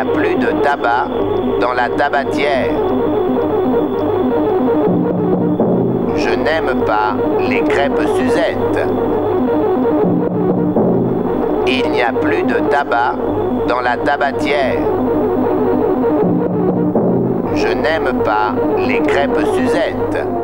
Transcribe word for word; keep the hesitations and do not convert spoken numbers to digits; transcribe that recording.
a plus de tabac dans la tabatière. Je n'aime pas les crêpes Suzette. Il n'y a plus de tabac dans la tabatière. Je n'aime pas les crêpes Suzette.